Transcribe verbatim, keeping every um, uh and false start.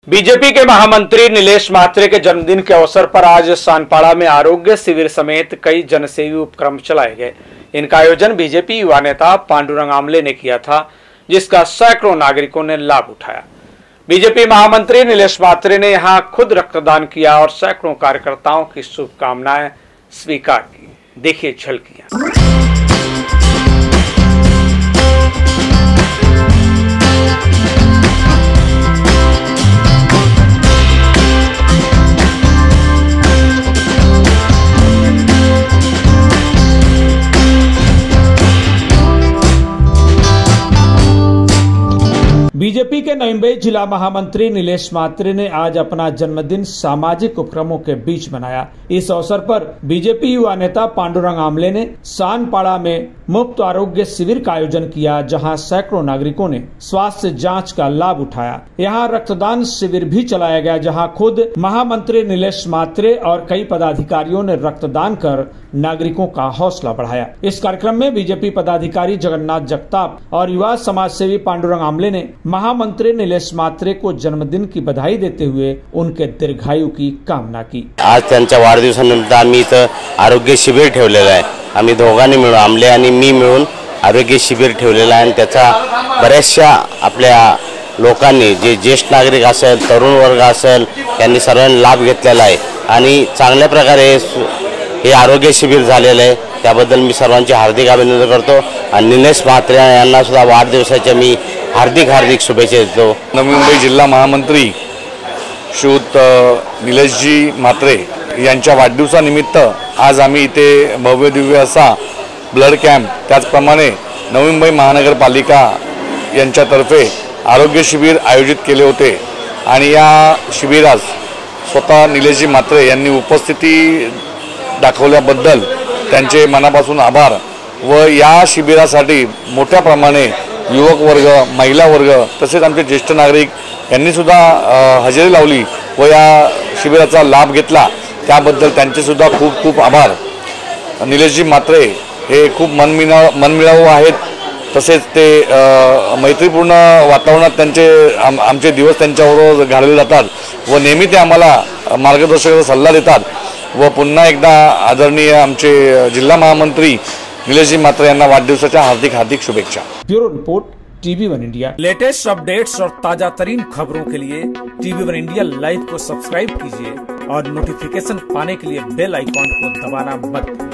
BJP के महामंत्री नीलेश म्हात्रे के जन्मदिन के अवसर पर आज सानपाड़ा में आरोग्य शिविर समेत कई जनसेवी उपक्रम चलाए गए। इनका आयोजन बीजेपी युवा नेता पांडुरंग आमले ने किया था, जिसका सैकड़ों नागरिकों ने लाभ उठाया। बीजेपी महामंत्री नीलेश म्हात्रे ने यहां खुद रक्तदान किया और सैकड़ों कार्यकर्ताओं की शुभकामनाएं स्वीकार की। देखिए झलकियां। बीजेपी के नवी मुंबई जिला महामंत्री नीलेश म्हात्रे ने आज अपना जन्मदिन सामाजिक उपक्रमों के बीच मनाया। इस अवसर पर बीजेपी युवा नेता पांडुरंग आमले ने सानपाड़ा में मुफ्त आरोग्य शिविर का आयोजन किया, जहां सैकड़ों नागरिकों ने स्वास्थ्य जांच का लाभ उठाया। यहां रक्तदान शिविर भी चलाया गया, जहां खुद महामंत्री नीलेश म्हात्रे और कई पदाधिकारियों ने रक्तदान कर नागरिकों का हौसला बढ़ाया। इस कार्यक्रम में बीजेपी पदाधिकारी जगन्नाथ जगताप और युवा समाज सेवी पांडुरंग आमले ने महामंत्री नीलेश म्हात्रे को जन्मदिन की बधाई देते हुए उनके दीर्घायु की कामना की। आज त्यांच्या वाढदिवसानिमित्त आम्ही इथं आरोग्य शिबिर ठेवलेलं आहे। आम्ही दोघांनी मिळून, आमले आणि मी मिळून आरोग्य शिबिर ठेवलेलं आहे आणि त्याचा बऱ्याचशा आपल्या लोकांनी, जे ज्येष्ठ नागरिक असेल, तरुण वर्ग असेल, यांनी सर्वांनी लाभ घेतलेला आहे आणि चांगल्या प्रकारे हे आरोग्य शिबिर झालेलं आहे। त्याबद्दल मी सर्वांचे हार्दिक अभिनंदन करतो आणि नीलेश म्हात्रे यांना सुद्धा वाढदिवसाच्या मी हार्दिक हार्दिक शुभेच्छा देतो। नवी मुंबई जिल्हा महामंत्री श्रीयुत निलेशजी म्हात्रे यांच्या वाढदिवसानिमित्त आज आम्ही इथे भव्य दिव्य असा ब्लड कॅम्प, त्याचप्रमाणे नवी मुंबई महानगरपालिका यांच्यातर्फे आरोग्य शिबिर आयोजित केले होते आणि या शिबिरास स्वतः निलेशजी म्हात्रे यांनी उपस्थिती दाखवल्याबद्दल त्यांचे मनापासून आभार व या शिबिरासाठी मोठ्या प्रमाणे युवक वर्ग, महिला वर्ग तसेच आमचे ज्येष्ठ नागरिक यांनी सुद्धा हजेरी लावली व या शिबिराचा लाभ घेतला, त्याबद्दल त्यांचे सुद्धा खूप खूप आभार। निलेशजी म्हात्रे हे खूप मनमिळा मनमिळावू आहेत, तसेच ते मैत्रीपूर्ण वातावरणात त्यांचे आम आमचे दिवस त्यांच्याबरोबर घालवले जातात व नेहमी ते आम्हाला मार्गदर्शकाचा सल्ला देतात व पुन्हा एकदा आदरणीय आमचे जिल्हा महामंत्री नीलेशजी म्हात्रे यांना वाढदिवसाच्या हार्दिक हार्दिक शुभेच्छा। Bureau report, TV one India. Latest updates और ताजा तरीन खबरों के लिए टीवी वन इंडिया लाइव को सब्सक्राइब कीजिए और नोटिफिकेशन पाने के लिए बेल आइकॉन को दबाना मत भूलिए।